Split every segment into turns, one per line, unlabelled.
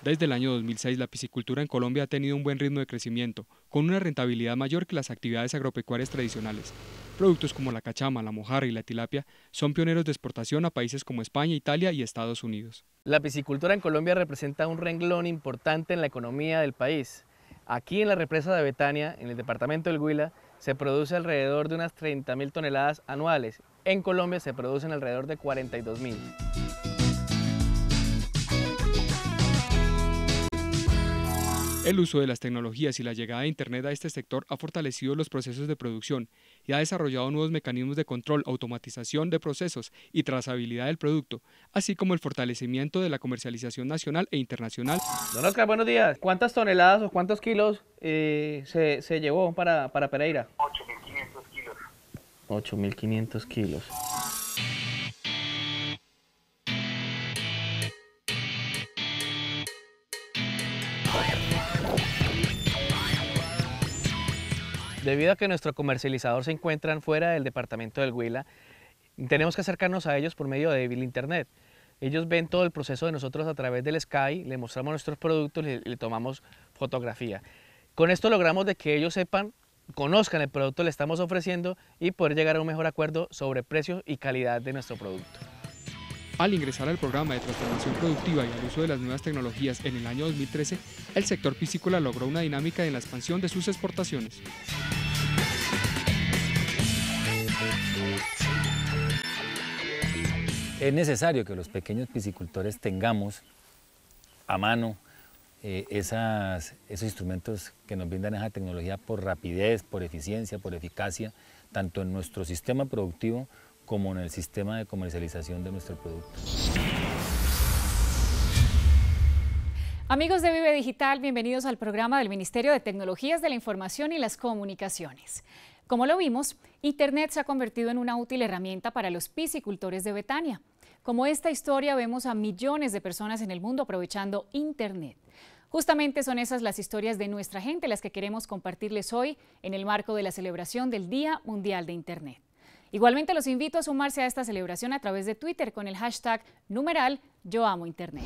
Desde el año 2006, la piscicultura en Colombia ha tenido un buen ritmo de crecimiento, con una rentabilidad mayor que las actividades agropecuarias tradicionales. Productos como la cachama, la mojarra y la tilapia son pioneros de exportación a países como España, Italia y Estados Unidos.
La piscicultura en Colombia representa un renglón importante en la economía del país. Aquí en la represa de Betania, en el departamento del Huila, se produce alrededor de unas 30.000 toneladas anuales. En Colombia se producen alrededor de 42.000.
El uso de las tecnologías y la llegada de Internet a este sector ha fortalecido los procesos de producción y ha desarrollado nuevos mecanismos de control, automatización de procesos y trazabilidad del producto, así como el fortalecimiento de la comercialización nacional e internacional.
Don Oscar, buenos días. ¿Cuántas toneladas o cuántos kilos se llevó para Pereira?
8.500 kilos.
8.500 kilos. Debido a que nuestro comercializador se encuentran fuera del departamento del Huila, tenemos que acercarnos a ellos por medio de Internet. Ellos ven todo el proceso de nosotros a través del Sky, le mostramos nuestros productos y le tomamos fotografía. Con esto logramos de que ellos sepan, conozcan el producto que le estamos ofreciendo y poder llegar a un mejor acuerdo sobre precios y calidad de nuestro producto.
Al ingresar al programa de transformación productiva y al uso de las nuevas tecnologías en el año 2013, el sector piscícola logró una dinámica en la expansión de sus exportaciones.
Es necesario que los pequeños piscicultores tengamos a mano esos instrumentos que nos brindan esa tecnología por rapidez, por eficiencia, por eficacia, tanto en nuestro sistema productivo como en el sistema de comercialización de nuestro producto.
Amigos de Vive Digital, bienvenidos al programa del Ministerio de Tecnologías de la Información y las Comunicaciones. Como lo vimos, Internet se ha convertido en una útil herramienta para los piscicultores de Betania. Como esta historia, vemos a millones de personas en el mundo aprovechando Internet. Justamente son esas las historias de nuestra gente las que queremos compartirles hoy en el marco de la celebración del Día Mundial de Internet. Igualmente los invito a sumarse a esta celebración a través de Twitter con el hashtag #YoAmoInternet.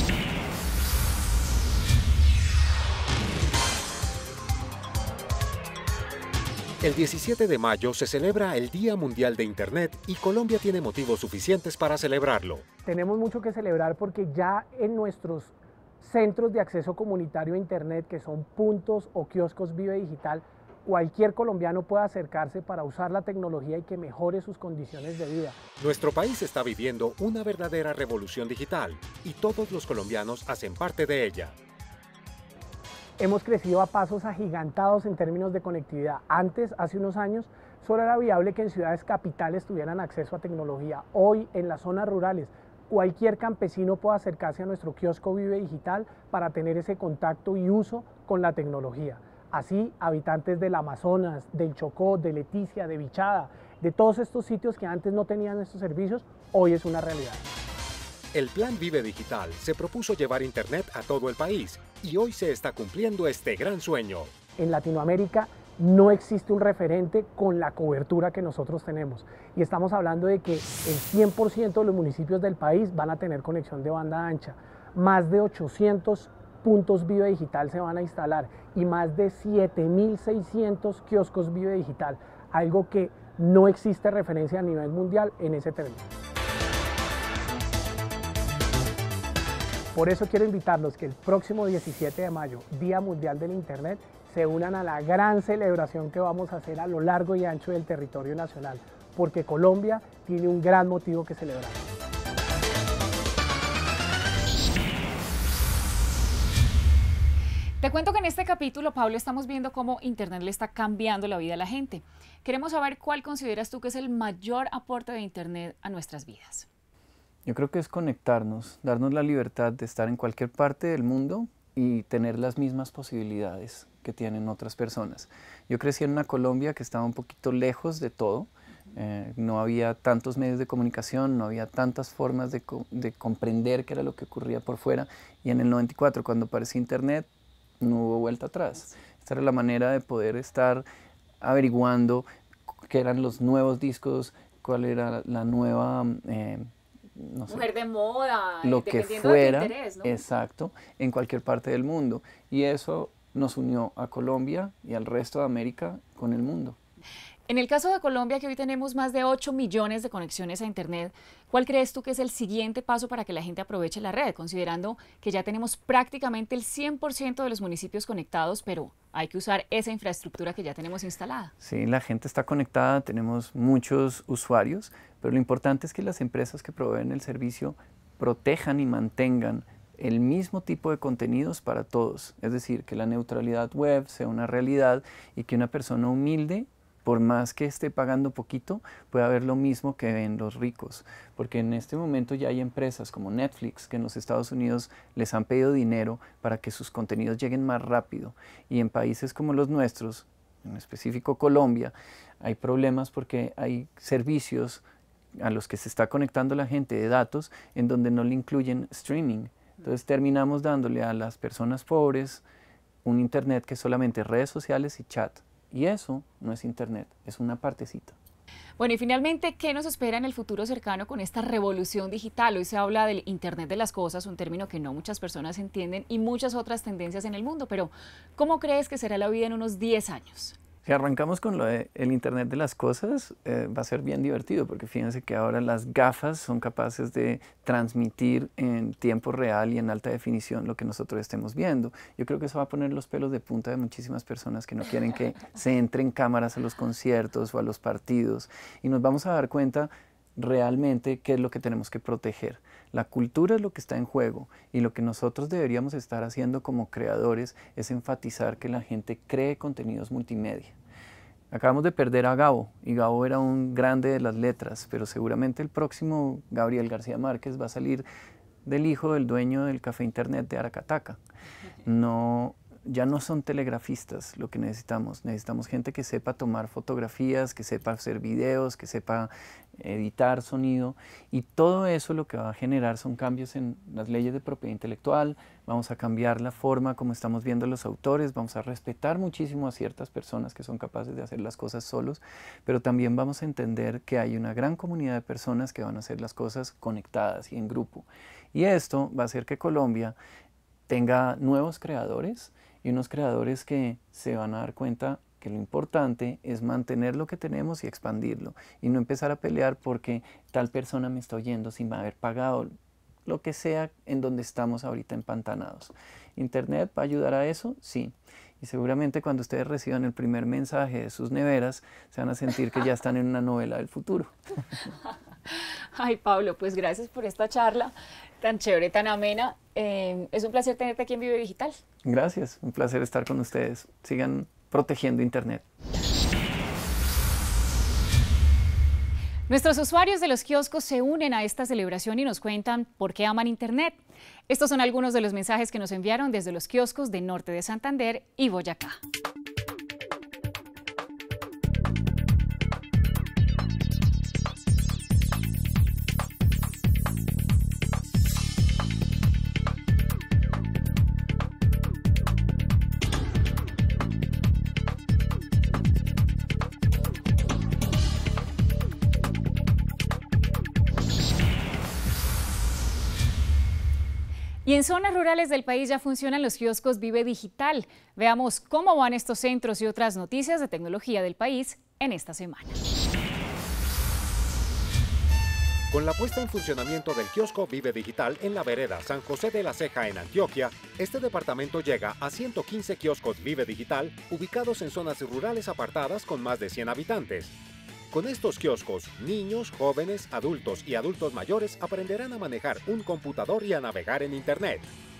El 17 de mayo se celebra el Día Mundial de Internet y Colombia tiene motivos suficientes para celebrarlo.
Tenemos mucho que celebrar porque ya en nuestros centros de acceso comunitario a Internet, que son puntos o kioscos Vive Digital, cualquier colombiano puede acercarse para usar la tecnología y que mejore sus condiciones de vida.
Nuestro país está viviendo una verdadera revolución digital y todos los colombianos hacen parte de ella.
Hemos crecido a pasos agigantados en términos de conectividad. Antes, hace unos años, solo era viable que en ciudades capitales tuvieran acceso a tecnología. Hoy, en las zonas rurales, cualquier campesino puede acercarse a nuestro kiosco Vive Digital para tener ese contacto y uso con la tecnología. Así, habitantes del Amazonas, del Chocó, de Leticia, de Vichada, de todos estos sitios que antes no tenían estos servicios, hoy es una realidad.
El Plan Vive Digital se propuso llevar Internet a todo el país y hoy se está cumpliendo este gran sueño.
En Latinoamérica no existe un referente con la cobertura que nosotros tenemos y estamos hablando de que el 100% de los municipios del país van a tener conexión de banda ancha. Más de 800 puntos Vive Digital se van a instalar y más de 7.600 kioscos Vive Digital, algo que no existe referencia a nivel mundial en ese término. Por eso quiero invitarlos que el próximo 17 de mayo, Día Mundial del Internet, se unan a la gran celebración que vamos a hacer a lo largo y ancho del territorio nacional, porque Colombia tiene un gran motivo que celebrar.
Te cuento que en este capítulo, Pablo, estamos viendo cómo Internet le está cambiando la vida a la gente. Queremos saber cuál consideras tú que es el mayor aporte de Internet a nuestras vidas.
Yo creo que es conectarnos, darnos la libertad de estar en cualquier parte del mundo y tener las mismas posibilidades que tienen otras personas. Yo crecí en una Colombia que estaba un poquito lejos de todo, no había tantos medios de comunicación, no había tantas formas de comprender qué era lo que ocurría por fuera, y en el 94, cuando apareció Internet, no hubo vuelta atrás. Esta era la manera de poder estar averiguando qué eran los nuevos discos, cuál era la nueva no sé,
mujer de moda,
lo que
dependiendo
fuera,
de tu interés, ¿no?
exacto, en cualquier parte del mundo. Y eso nos unió a Colombia y al resto de América con el mundo.
En el caso de Colombia, que hoy tenemos más de 8 millones de conexiones a Internet, ¿cuál crees tú que es el siguiente paso para que la gente aproveche la red? Considerando que ya tenemos prácticamente el 100% de los municipios conectados, pero hay que usar esa infraestructura que ya tenemos instalada.
Sí, la gente está conectada, tenemos muchos usuarios, pero lo importante es que las empresas que proveen el servicio protejan y mantengan el mismo tipo de contenidos para todos. Es decir, que la neutralidad web sea una realidad y que una persona humilde, por más que esté pagando poquito, pueda ver lo mismo que ven los ricos. Porque en este momento ya hay empresas como Netflix que en los Estados Unidos les han pedido dinero para que sus contenidos lleguen más rápido. Y en países como los nuestros, en específico Colombia, hay problemas porque hay servicios a los que se está conectando la gente de datos en donde no le incluyen streaming. Entonces terminamos dándole a las personas pobres un internet que es solamente redes sociales y chat. Y eso no es internet, es una partecita.
Bueno, y finalmente, ¿qué nos espera en el futuro cercano con esta revolución digital? Hoy se habla del Internet de las cosas, un término que no muchas personas entienden, y muchas otras tendencias en el mundo, pero ¿cómo crees que será la vida en unos 10 años?
Si arrancamos con lo del Internet de las cosas, va a ser bien divertido, porque fíjense que ahora las gafas son capaces de transmitir en tiempo real y en alta definición lo que nosotros estemos viendo. Yo creo que eso va a poner los pelos de punta de muchísimas personas que no quieren que se entren cámaras a los conciertos o a los partidos, y nos vamos a dar cuenta realmente qué es lo que tenemos que proteger. La cultura es lo que está en juego, y lo que nosotros deberíamos estar haciendo como creadores es enfatizar que la gente cree contenidos multimedia. Acabamos de perder a Gabo, y Gabo era un grande de las letras, pero seguramente el próximo Gabriel García Márquez va a salir del hijo del dueño del café internet de Aracataca. Ya no son telegrafistas lo que necesitamos. Necesitamos gente que sepa tomar fotografías, que sepa hacer videos, que sepa editar sonido, y todo eso lo que va a generar son cambios en las leyes de propiedad intelectual. Vamos a cambiar la forma como estamos viendo a los autores, vamos a respetar muchísimo a ciertas personas que son capaces de hacer las cosas solos, pero también vamos a entender que hay una gran comunidad de personas que van a hacer las cosas conectadas y en grupo. Y esto va a hacer que Colombia tenga nuevos creadores, y unos creadores que se van a dar cuenta que lo importante es mantener lo que tenemos y expandirlo, y no empezar a pelear porque tal persona me está oyendo sin haber pagado, lo que sea en donde estamos ahorita empantanados. ¿Internet va a ayudar a eso? Sí. Y seguramente cuando ustedes reciban el primer mensaje de sus neveras, se van a sentir que ya están en una novela del futuro.
Ay, Pablo, pues gracias por esta charla tan chévere, tan amena. Es un placer tenerte aquí en Vive Digital.
Gracias, un placer estar con ustedes. Sigan protegiendo Internet.
Nuestros usuarios de los kioscos se unen a esta celebración y nos cuentan por qué aman Internet. Estos son algunos de los mensajes que nos enviaron desde los kioscos de Norte de Santander y Boyacá. Y en zonas rurales del país ya funcionan los kioscos Vive Digital. Veamos cómo van estos centros y otras noticias de tecnología del país en esta semana.
Con la puesta en funcionamiento del kiosco Vive Digital en la vereda San José de la Ceja en Antioquia, este departamento llega a 115 kioscos Vive Digital ubicados en zonas rurales apartadas con más de 100 habitantes. Con estos kioscos, niños, jóvenes, adultos y adultos mayores aprenderán a manejar un computador y a navegar en Internet.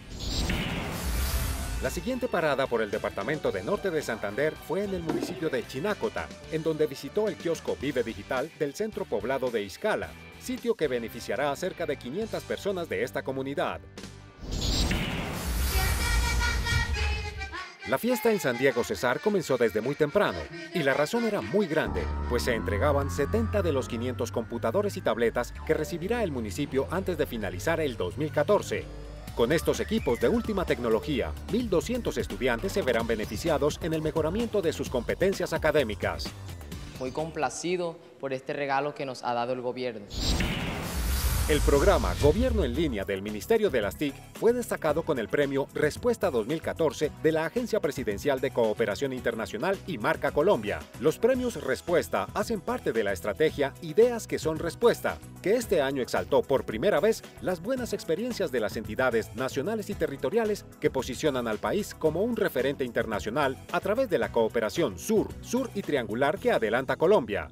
La siguiente parada por el departamento de Norte de Santander fue en el municipio de Chinácota, en donde visitó el kiosco Vive Digital del centro poblado de Izcala, sitio que beneficiará a cerca de 500 personas de esta comunidad. La fiesta en San Diego Cesar comenzó desde muy temprano, y la razón era muy grande, pues se entregaban 70 de los 500 computadores y tabletas que recibirá el municipio antes de finalizar el 2014. Con estos equipos de última tecnología, 1.200 estudiantes se verán beneficiados en el mejoramiento de sus competencias académicas.
Muy complacido por este regalo que nos ha dado el gobierno.
El programa Gobierno en Línea del Ministerio de las TIC fue destacado con el premio Respuesta 2014 de la Agencia Presidencial de Cooperación Internacional y Marca Colombia. Los premios Respuesta hacen parte de la estrategia Ideas que son Respuesta, que este año exaltó por primera vez las buenas experiencias de las entidades nacionales y territoriales que posicionan al país como un referente internacional a través de la cooperación sur y triangular que adelanta Colombia.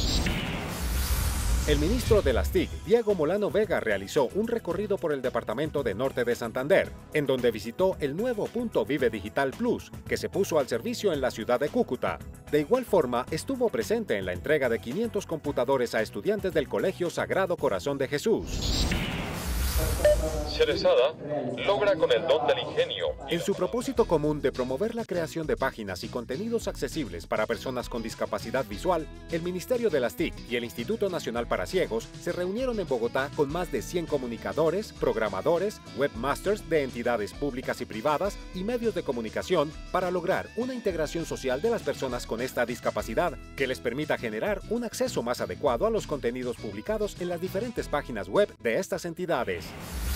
El ministro de las TIC, Diego Molano Vega, realizó un recorrido por el departamento de Norte de Santander, en donde visitó el nuevo punto Vive Digital Plus, que se puso al servicio en la ciudad de Cúcuta. De igual forma, estuvo presente en la entrega de 500 computadores a estudiantes del Colegio Sagrado Corazón de Jesús.
Cerezada logra con el don del ingenio.
En su propósito común de promover la creación de páginas y contenidos accesibles para personas con discapacidad visual, el Ministerio de las TIC y el Instituto Nacional para Ciegos se reunieron en Bogotá con más de 100 comunicadores, programadores, webmasters de entidades públicas y privadas y medios de comunicación para lograr una integración social de las personas con esta discapacidad que les permita generar un acceso más adecuado a los contenidos publicados en las diferentes páginas web de estas entidades.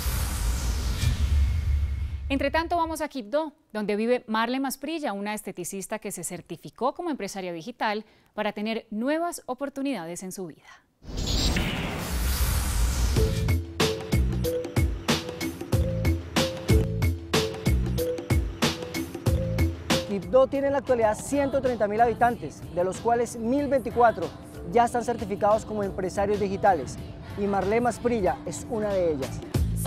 Entre tanto, vamos a Quibdó, donde vive Marle Masprilla, una esteticista que se certificó como empresaria digital para tener nuevas oportunidades en su vida.
Quibdó tiene en la actualidad 130.000 habitantes, de los cuales 1.024 ya están certificados como empresarios digitales, y Marle Masprilla es una de ellas.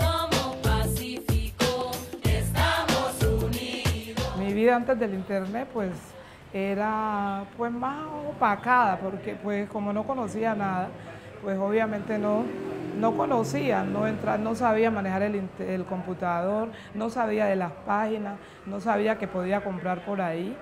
Mi vida antes del internet pues era pues más opacada, porque pues como no conocía nada, pues obviamente no conocía, no sabía manejar el computador, no sabía de las páginas, no sabía que podía comprar por ahí.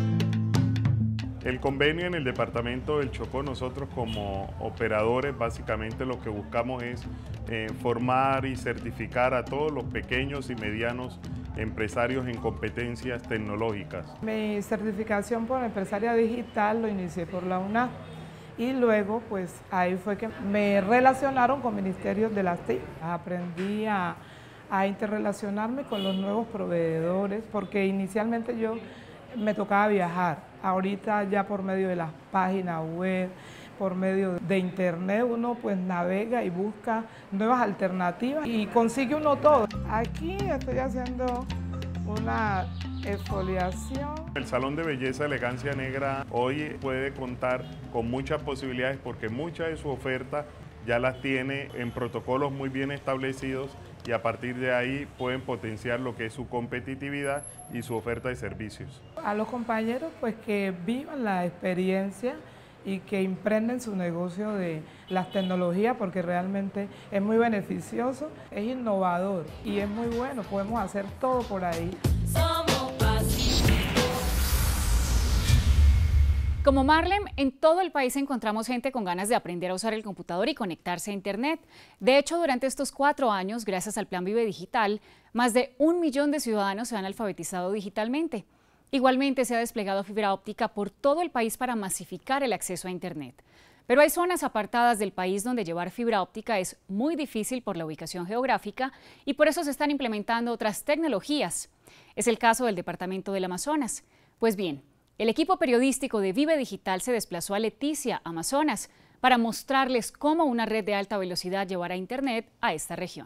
El convenio en el departamento del Chocó, nosotros como operadores básicamente lo que buscamos es formar y certificar a todos los pequeños y medianos empresarios en competencias tecnológicas.
Mi certificación por empresaria digital lo inicié por la UNAD y luego pues ahí fue que me relacionaron con ministerios de las TIC. Aprendí a interrelacionarme con los nuevos proveedores porque inicialmente yo me tocaba viajar. Ahorita ya por medio de las páginas web, por medio de internet, uno pues navega y busca nuevas alternativas y consigue uno todo. Aquí estoy haciendo una exfoliación.
El Salón de Belleza Elegancia Negra hoy puede contar con muchas posibilidades porque mucha de su oferta ya las tiene en protocolos muy bien establecidos y a partir de ahí pueden potenciar lo que es su competitividad y su oferta de servicios.
A los compañeros pues que vivan la experiencia y que emprenden su negocio de las tecnologías porque realmente es muy beneficioso, es innovador y es muy bueno, podemos hacer todo por ahí.
Como Marlem, en todo el país encontramos gente con ganas de aprender a usar el computador y conectarse a Internet. De hecho, durante estos 4 años, gracias al Plan Vive Digital, más de 1 millón de ciudadanos se han alfabetizado digitalmente. Igualmente se ha desplegado fibra óptica por todo el país para masificar el acceso a Internet. Pero hay zonas apartadas del país donde llevar fibra óptica es muy difícil por la ubicación geográfica y por eso se están implementando otras tecnologías. Es el caso del departamento del Amazonas. Pues bien, el equipo periodístico de Vive Digital se desplazó a Leticia, Amazonas, para mostrarles cómo una red de alta velocidad llevará Internet a esta región.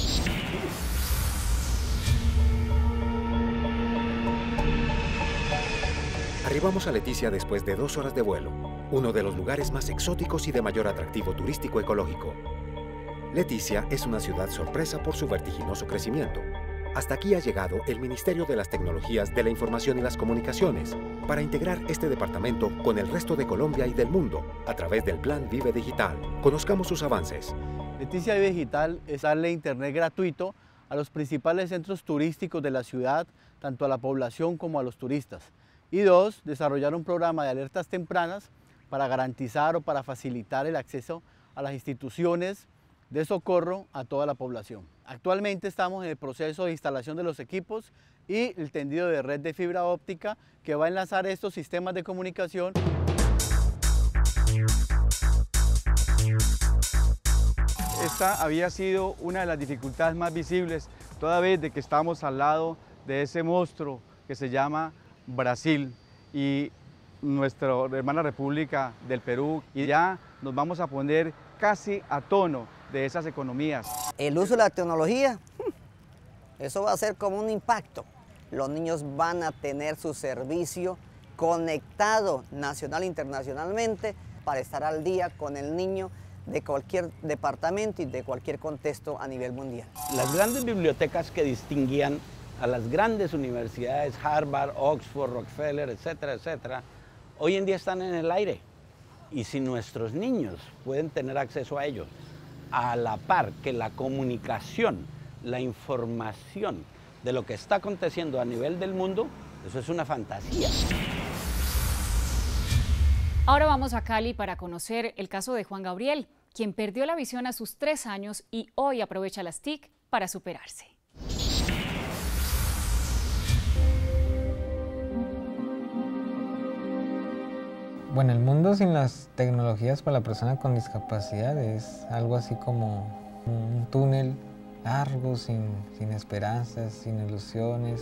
Arribamos a Leticia después de 2 horas de vuelo, uno de los lugares más exóticos y de mayor atractivo turístico ecológico. Leticia es una ciudad sorpresa por su vertiginoso crecimiento. Hasta aquí ha llegado el Ministerio de las Tecnologías de la Información y las Comunicaciones para integrar este departamento con el resto de Colombia y del mundo a través del Plan Vive Digital. Conozcamos sus avances.
Leticia Vive Digital es darle internet gratuito a los principales centros turísticos de la ciudad, tanto a la población como a los turistas. Y 2, desarrollar un programa de alertas tempranas para garantizar o para facilitar el acceso a las instituciones de socorro a toda la población. Actualmente estamos en el proceso de instalación de los equipos y el tendido de red de fibra óptica que va a enlazar estos sistemas de comunicación. Esta había sido una de las dificultades más visibles, toda vez de que estamos al lado de ese monstruo que se llama Brasil y nuestra hermana República del Perú, y ya nos vamos a poner casi a tono de esas economías.
El uso de la tecnología, eso va a ser como un impacto. Los niños van a tener su servicio conectado nacional e internacionalmente para estar al día con el niño de cualquier departamento y de cualquier contexto a nivel mundial.
Las grandes bibliotecas que distinguían a las grandes universidades, Harvard, Oxford, Rockefeller, etcétera, etcétera, hoy en día están en el aire. Y si nuestros niños pueden tener acceso a ellos, a la par que la comunicación, la información de lo que está aconteciendo a nivel del mundo, eso es una fantasía.
Ahora vamos a Cali para conocer el caso de Juan Gabriel, quien perdió la visión a sus 3 años y hoy aprovecha las TIC para superarse.
Bueno, el mundo sin las tecnologías para la persona con discapacidad es algo así como un túnel largo, sin esperanzas, sin ilusiones.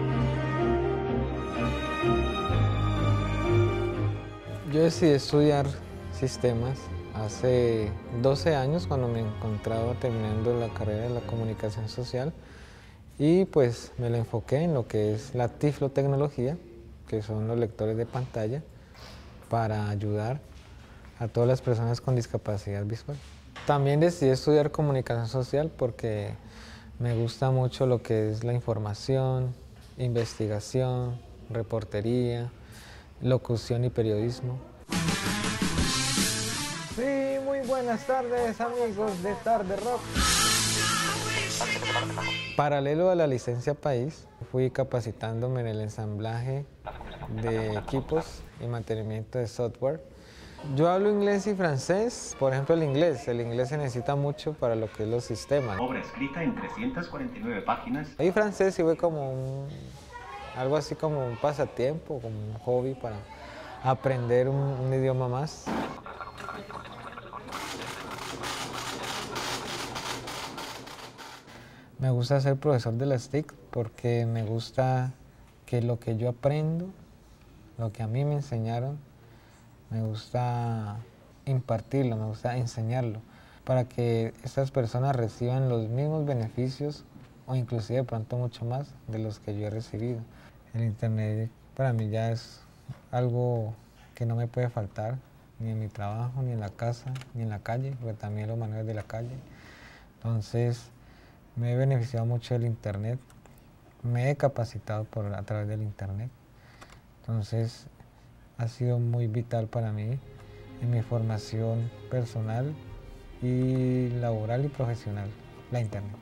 Yo decidí estudiar sistemas hace 12 años cuando me encontraba terminando la carrera de la comunicación social y pues me la enfoqué en lo que es la tiflotecnología, que son los lectores de pantalla, para ayudar a todas las personas con discapacidad visual. También decidí estudiar comunicación social porque me gusta mucho lo que es la información, investigación, reportería, locución y periodismo.
Sí, muy buenas tardes amigos de Tarde Rock.
Paralelo a la licencia país, fui capacitándome en el ensamblaje de equipos y mantenimiento de software. Yo hablo inglés y francés. Por ejemplo, el inglés se necesita mucho para lo que es los sistemas.
Obra escrita en 349 páginas.
Y francés sí fue como algo así como un pasatiempo, como un hobby para aprender un idioma más. Me gusta ser profesor de las TIC porque me gusta que lo que yo aprendo, lo que a mí me enseñaron, me gusta impartirlo, me gusta enseñarlo, para que estas personas reciban los mismos beneficios o inclusive de pronto mucho más de los que yo he recibido. El internet para mí ya es algo que no me puede faltar, ni en mi trabajo, ni en la casa, ni en la calle, porque también lo manejo de la calle. Entonces, me he beneficiado mucho del internet, me he capacitado a través del internet. Entonces, ha sido muy vital para mí en mi formación personal y laboral y profesional, la internet.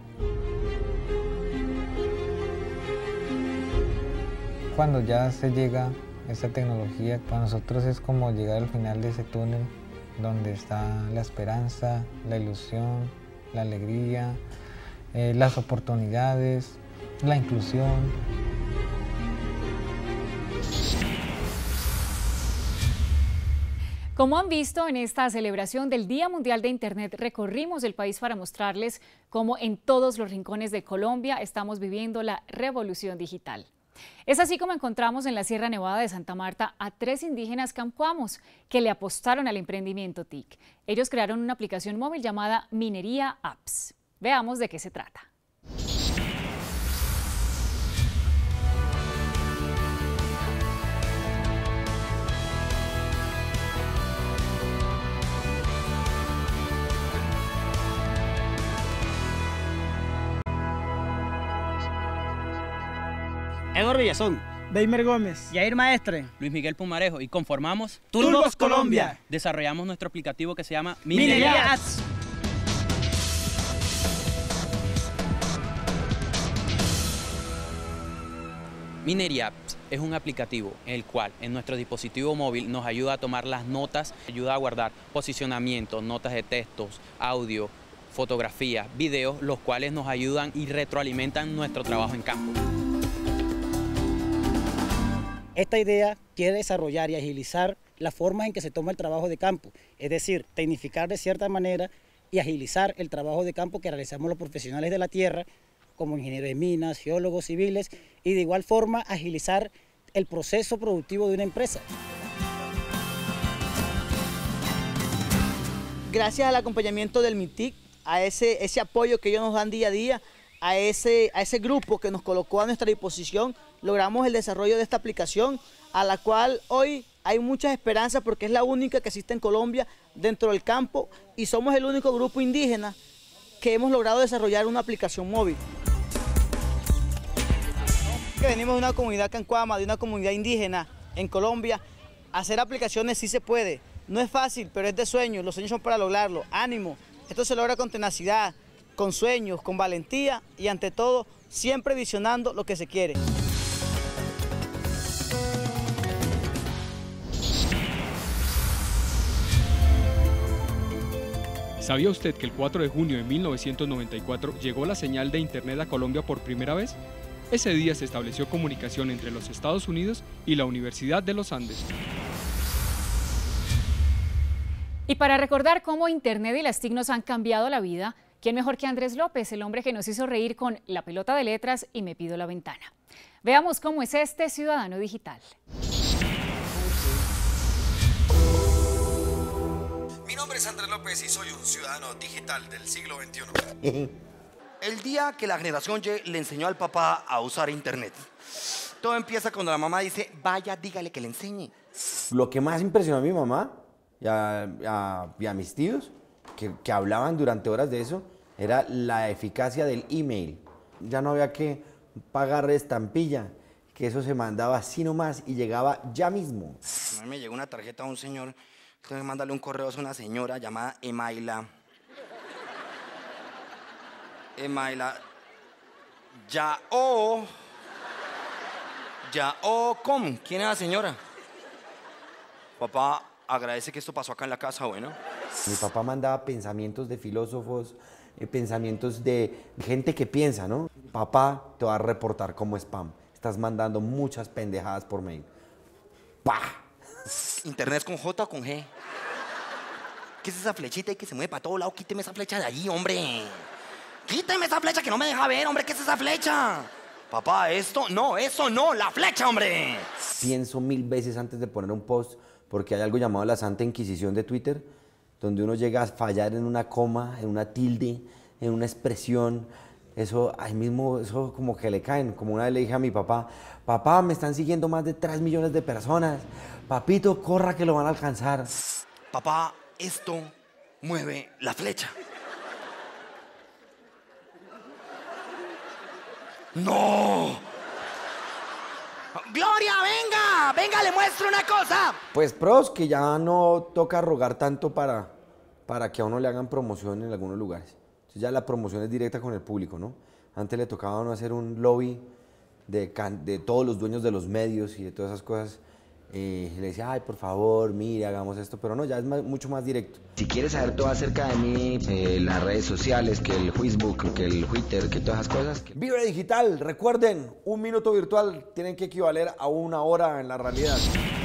Cuando ya se llega a esta tecnología, para nosotros es como llegar al final de ese túnel donde está la esperanza, la ilusión, la alegría, las oportunidades, la inclusión.
Como han visto en esta celebración del Día Mundial de Internet, recorrimos el país para mostrarles cómo en todos los rincones de Colombia estamos viviendo la revolución digital. Es así como encontramos en la Sierra Nevada de Santa Marta a 3 indígenas camcuamos que le apostaron al emprendimiento TIC. Ellos crearon una aplicación móvil llamada Minería Apps. Veamos de qué se trata.
Eduardo Villazón,
Beimer Gómez,
Yair Maestre,
Luis Miguel Pumarejo y conformamos
Turbos Colombia.
Desarrollamos nuestro aplicativo que se llama
Minería Apps.
Minería Apps es un aplicativo en el cual en nuestro dispositivo móvil nos ayuda a tomar las notas, ayuda a guardar posicionamiento, notas de textos, audio, fotografías, videos, los cuales nos ayudan y retroalimentan nuestro trabajo en campo.
Esta idea quiere desarrollar y agilizar las formas en que se toma el trabajo de campo, es decir, tecnificar de cierta manera y agilizar el trabajo de campo que realizamos los profesionales de la tierra, como ingenieros de minas, geólogos civiles, y de igual forma agilizar el proceso productivo de una empresa.
Gracias al acompañamiento del MINTIC, a ese apoyo que ellos nos dan día a día, a ese grupo que nos colocó a nuestra disposición, logramos el desarrollo de esta aplicación, a la cual hoy hay muchas esperanzas porque es la única que existe en Colombia dentro del campo y somos el único grupo indígena que hemos logrado desarrollar una aplicación móvil. Venimos de una comunidad cancuama, de una comunidad indígena en Colombia. Hacer aplicaciones sí se puede, no es fácil, pero es de sueños, los sueños son para lograrlo, ánimo. Esto se logra con tenacidad, con sueños, con valentía y ante todo siempre visionando lo que se quiere.
¿Sabía usted que el 4 de junio de 1994 llegó la señal de Internet a Colombia por primera vez? Ese día se estableció comunicación entre los Estados Unidos y la Universidad de los Andes.
Y para recordar cómo Internet y las TIC nos han cambiado la vida, ¿quién mejor que Andrés López, el hombre que nos hizo reír con La pelota de letras y Me pido la ventana? Veamos cómo es este ciudadano digital.
Mi nombre es Andrés López y soy un ciudadano digital del siglo XXI. El día que la generación Y le enseñó al papá a usar internet. Todo empieza cuando la mamá dice, vaya, dígale que le enseñe.
Lo que más impresionó a mi mamá y a mis tíos, que hablaban durante horas de eso, era la eficacia del email. Ya no había que pagar estampilla, que eso se mandaba así nomás y llegaba ya mismo.
A mí me llegó una tarjeta a un señor, entonces mándale un correo a una señora llamada Emaila. ¿Cómo? ¿Quién es la señora? Papá, agradece que esto pasó acá en la casa, bueno.
Mi papá mandaba pensamientos de filósofos, pensamientos de gente que piensa, ¿no? Papá, te va a reportar como spam. Estás mandando muchas pendejadas por mail. ¡Pah!
¿Internet es con J o con G? ¿Qué es esa flechita ahí que se mueve para todos lados? Quíteme esa flecha de allí, hombre. Quíteme esa flecha que no me deja ver, hombre. ¿Qué es esa flecha? Papá, eso no, la flecha, hombre.
Pienso 1000 veces antes de poner un post, porque hay algo llamado la Santa Inquisición de Twitter, donde uno llega a fallar en una coma, en una tilde, en una expresión. Eso ahí mismo, eso como que le caen. Como una vez le dije a mi papá, papá, me están siguiendo más de 3 millones de personas. Papito, corra que lo van a alcanzar.
Papá, esto mueve la flecha. ¡No! ¡Gloria, venga, le muestro una cosa!
Pues pros, que ya no toca rogar tanto para que a uno le hagan promoción en algunos lugares. Entonces ya la promoción es directa con el público, ¿no? Antes le tocaba a uno hacer un lobby de todos los dueños de los medios y de todas esas cosas. Le decía, ay, por favor, mire, hagamos esto, pero no, ya es mucho más directo.
Si quieres saber todo acerca de mí, las redes sociales, que el Facebook, que el Twitter, que todas esas cosas.
Vive Digital, recuerden, 1 minuto virtual tiene que equivaler a 1 hora en la realidad.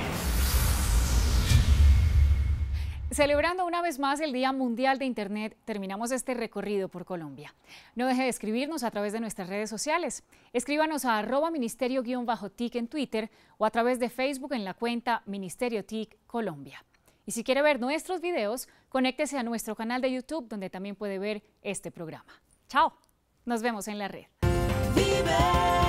Celebrando una vez más el Día Mundial de Internet, terminamos este recorrido por Colombia. No deje de escribirnos a través de nuestras redes sociales. Escríbanos a @ministerio_TIC en Twitter o a través de Facebook en la cuenta Ministerio TIC Colombia. Y si quiere ver nuestros videos, conéctese a nuestro canal de YouTube, donde también puede ver este programa. ¡Chao! Nos vemos en la red.
Vive.